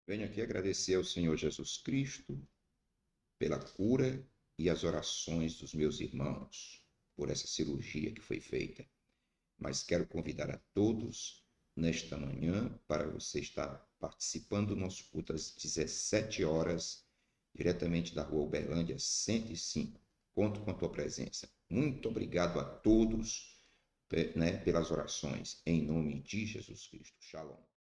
Venho aqui agradecer ao Senhor Jesus Cristo pela cura e as orações dos meus irmãos por essa cirurgia que foi feita. Mas quero convidar a todos nesta manhã para você estar participando do nosso culto às 17 horas, diretamente da Rua Uberlândia 105. Conto com a tua presença. Muito obrigado a todos, pelas orações, em nome de Jesus Cristo. Shalom.